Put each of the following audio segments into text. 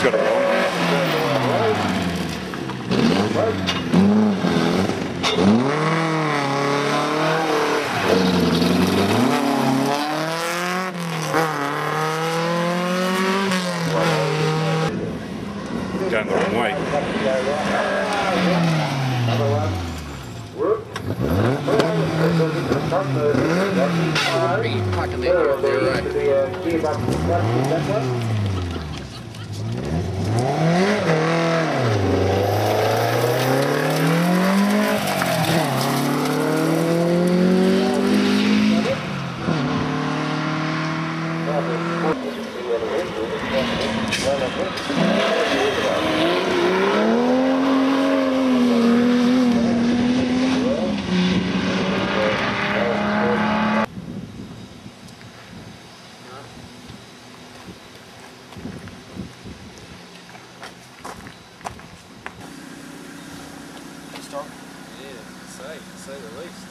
he's got it wrong. Going the wrong way. Pretty fucking there, right? Stop? Yeah, say the least.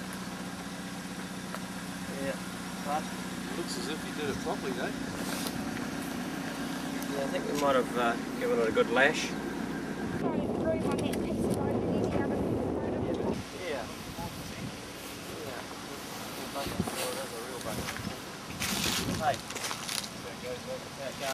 Yeah. But, Looks as if he did it properly, though. yeah, I think we might have given it a good lash. Yeah. Yeah. Hey.